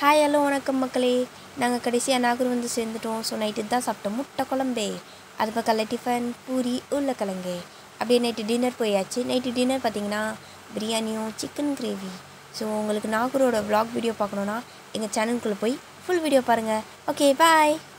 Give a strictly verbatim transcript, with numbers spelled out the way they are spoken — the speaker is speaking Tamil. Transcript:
ஹாய் ஹலோ வணக்கம் மக்களே. நாங்கள் கடைசியாக நாகூர் வந்து சேர்ந்துட்டோம். ஸோ நைட்டு தான் சாப்பிட்டோம் முட்டை குழம்பே. அது பக்கத்தில் டிஃபன் பூரி உருளைக்கிழங்கு. அப்படியே நைட்டு டின்னர் போயாச்சு. நைட்டு டின்னர் பார்த்திங்கன்னா பிரியாணியும் சிக்கன் கிரேவி. ஸோ உங்களுக்கு நாகூரோட vlog வீடியோ பார்க்கணுன்னா எங்கள் சேனலுக்குள்ளே போய் ஃபுல் வீடியோ பாருங்கள். ஓகே பாய்.